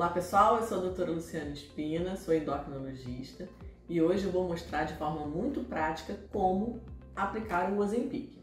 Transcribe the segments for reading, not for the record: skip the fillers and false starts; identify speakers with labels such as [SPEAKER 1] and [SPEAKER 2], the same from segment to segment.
[SPEAKER 1] Olá pessoal, eu sou a doutora Luciana Espina, sou endocrinologista e hoje eu vou mostrar de forma muito prática como aplicar o Ozempic.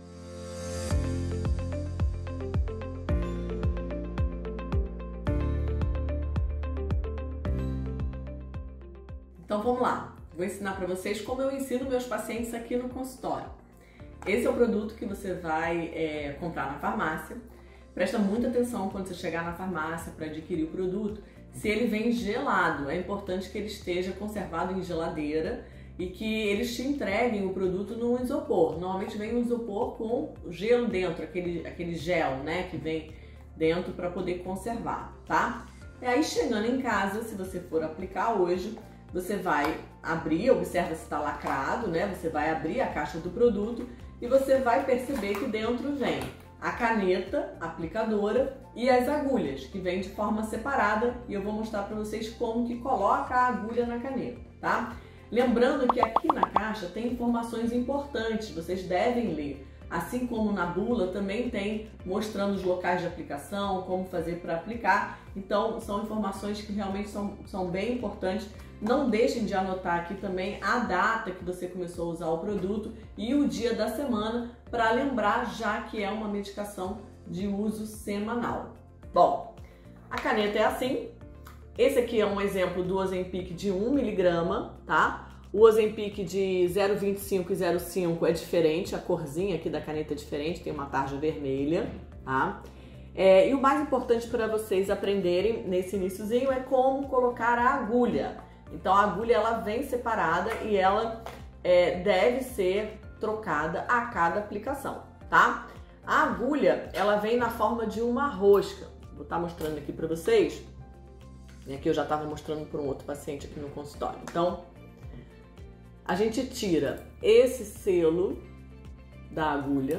[SPEAKER 1] Então vamos lá, vou ensinar para vocês como eu ensino meus pacientes aqui no consultório. Esse é o produto que você vai comprar na farmácia. Presta muita atenção quando você chegar na farmácia para adquirir o produto, se ele vem gelado. É importante que ele esteja conservado em geladeira e que eles te entreguem o produto num isopor. Normalmente vem um isopor com gelo dentro, aquele gel, né, que vem dentro para poder conservar, tá? E aí chegando em casa, se você for aplicar hoje, você vai abrir, observa se está lacrado, né? Você vai abrir a caixa do produto e você vai perceber que dentro vem a caneta aplicadora e as agulhas, que vêm de forma separada, e eu vou mostrar para vocês como que coloca a agulha na caneta, tá? Lembrando que aqui na caixa tem informações importantes, vocês devem ler. Assim como na bula também tem mostrando os locais de aplicação, como fazer para aplicar. Então são informações que realmente são bem importantes. Não deixem de anotar aqui também a data que você começou a usar o produto e o dia da semana para lembrar, já que é uma medicação de uso semanal. Bom, a caneta é assim. Esse aqui é um exemplo do Ozempic de 1 mg, tá? O Ozempic de 0,25 e 0,5 é diferente, a corzinha aqui da caneta é diferente, tem uma tarja vermelha, tá? E o mais importante para vocês aprenderem nesse iniciozinho é como colocar a agulha. Então a agulha ela vem separada e ela deve ser trocada a cada aplicação, tá? A agulha ela vem na forma de uma rosca. Vou estar mostrando aqui para vocês. Aqui eu já estava mostrando para um outro paciente aqui no consultório. Então a gente tira esse selo da agulha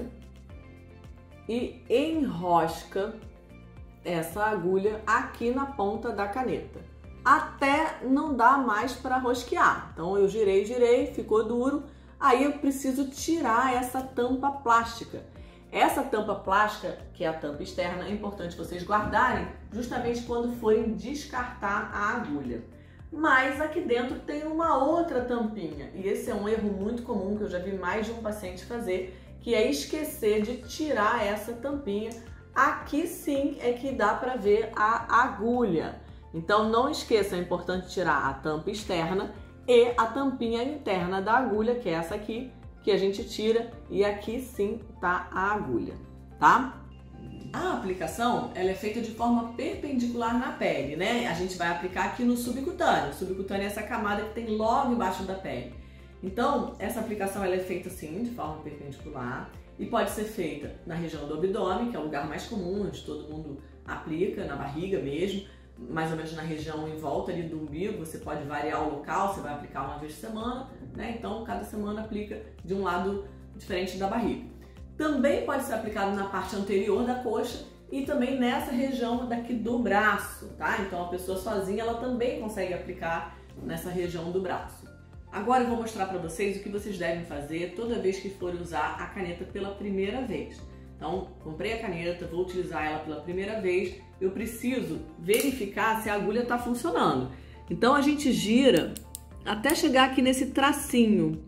[SPEAKER 1] e enrosca essa agulha aqui na ponta da caneta, até não dá mais para rosquear. Então eu girei, ficou duro, aí eu preciso tirar essa tampa plástica. Essa tampa plástica, que é a tampa externa, é importante vocês guardarem justamente quando forem descartar a agulha. Mas aqui dentro tem uma outra tampinha, e esse é um erro muito comum que eu já vi mais de um paciente fazer, que é esquecer de tirar essa tampinha. Aqui sim é que dá para ver a agulha. Então não esqueça, é importante tirar a tampa externa e a tampinha interna da agulha, que é essa aqui, que a gente tira, e aqui sim tá a agulha, tá? A aplicação ela é feita de forma perpendicular na pele, né? A gente vai aplicar aqui no subcutâneo. O subcutâneo é essa camada que tem logo embaixo da pele. Então, essa aplicação ela é feita assim, de forma perpendicular, e pode ser feita na região do abdômen, que é o lugar mais comum, onde todo mundo aplica, na barriga mesmo, mais ou menos na região em volta ali do umbigo. Você pode variar o local, você vai aplicar uma vez por semana, né? Então, cada semana aplica de um lado diferente da barriga. Também pode ser aplicado na parte anterior da coxa e também nessa região daqui do braço, tá? Então a pessoa sozinha ela também consegue aplicar nessa região do braço. Agora eu vou mostrar para vocês o que vocês devem fazer toda vez que forem usar a caneta pela primeira vez. Então, comprei a caneta, vou utilizar ela pela primeira vez, eu preciso verificar se a agulha está funcionando. Então a gente gira até chegar aqui nesse tracinho.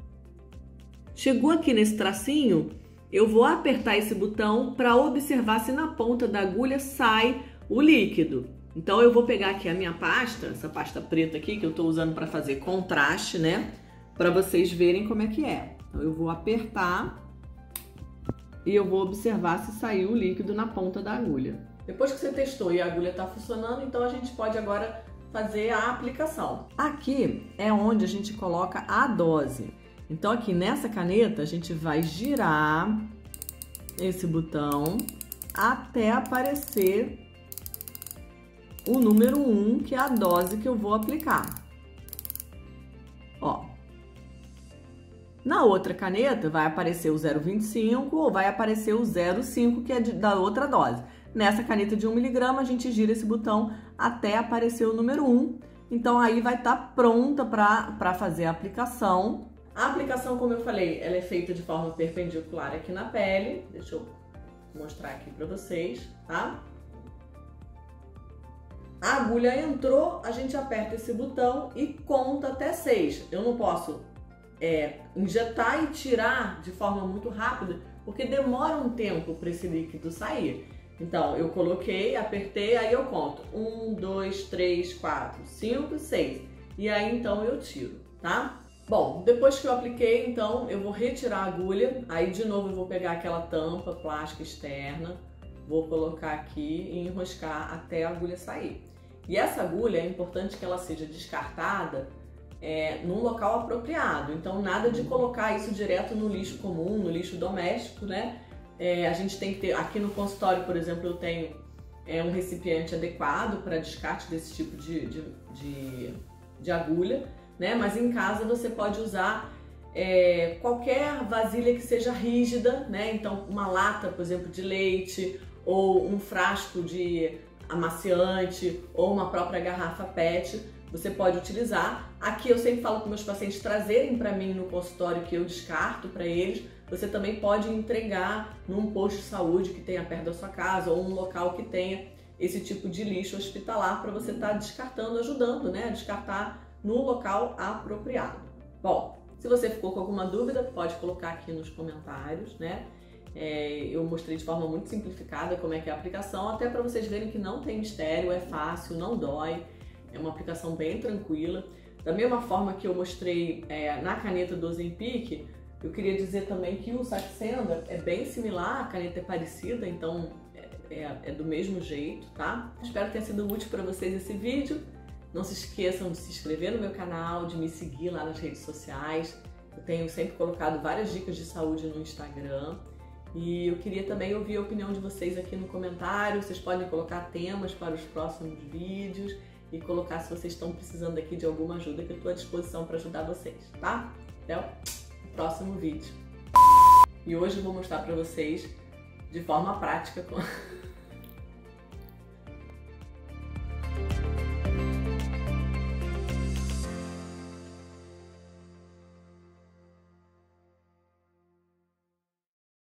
[SPEAKER 1] Chegou aqui nesse tracinho, eu vou apertar esse botão para observar se na ponta da agulha sai o líquido. Então eu vou pegar aqui a minha pasta, essa pasta preta aqui que eu estou usando para fazer contraste, né? Para vocês verem como é que é. Então eu vou apertar e eu vou observar se saiu o líquido na ponta da agulha. Depois que você testou e a agulha está funcionando, então a gente pode agora fazer a aplicação. Aqui é onde a gente coloca a dose. Então aqui nessa caneta a gente vai girar esse botão até aparecer o número 1, que é a dose que eu vou aplicar. Ó. Na outra caneta vai aparecer o 0,25 ou vai aparecer o 0,5, que é da outra dose. Nessa caneta de 1 mg a gente gira esse botão até aparecer o número 1. Então aí vai estar pronta para fazer a aplicação. A aplicação, como eu falei, ela é feita de forma perpendicular aqui na pele. Deixa eu mostrar aqui para vocês, tá? A agulha entrou, a gente aperta esse botão e conta até 6. Eu não posso injetar e tirar de forma muito rápida, porque demora um tempo para esse líquido sair. Então, eu coloquei, apertei, aí eu conto 1, 2, 3, 4, 5, 6. E aí, então, eu tiro, tá? Bom, depois que eu apliquei, então, eu vou retirar a agulha. Aí, de novo, eu vou pegar aquela tampa plástica externa, vou colocar aqui e enroscar até a agulha sair. E essa agulha, é importante que ela seja descartada num local apropriado. Então, nada de colocar isso direto no lixo comum, no lixo doméstico, né? A gente tem que ter, aqui no consultório, por exemplo, eu tenho um recipiente adequado para descarte desse tipo de agulha, né? Mas em casa você pode usar qualquer vasilha que seja rígida, né? Então, uma lata, por exemplo, de leite, ou um frasco de amaciante, ou uma própria garrafa PET, você pode utilizar. Aqui eu sempre falo para meus pacientes trazerem para mim no consultório, que eu descarto para eles. Você também pode entregar num posto de saúde que tenha perto da sua casa, ou um local que tenha esse tipo de lixo hospitalar, para você estar descartando, ajudando, né, a descartar no local apropriado. Bom, se você ficou com alguma dúvida, pode colocar aqui nos comentários, né? Eu mostrei de forma muito simplificada como é que é a aplicação, até para vocês verem que não tem mistério, é fácil, não dói, é uma aplicação bem tranquila. Da mesma forma que eu mostrei na caneta do Ozempic, eu queria dizer também que o Saxenda é bem similar, a caneta é parecida, então é do mesmo jeito, tá? Espero que tenha sido útil para vocês esse vídeo. Não se esqueçam de se inscrever no meu canal, de me seguir lá nas redes sociais. Eu tenho sempre colocado várias dicas de saúde no Instagram. E eu queria também ouvir a opinião de vocês aqui no comentário. Vocês podem colocar temas para os próximos vídeos e colocar se vocês estão precisando aqui de alguma ajuda, que eu estou à disposição para ajudar vocês, tá? Até o próximo vídeo. E hoje eu vou mostrar para vocês de forma prática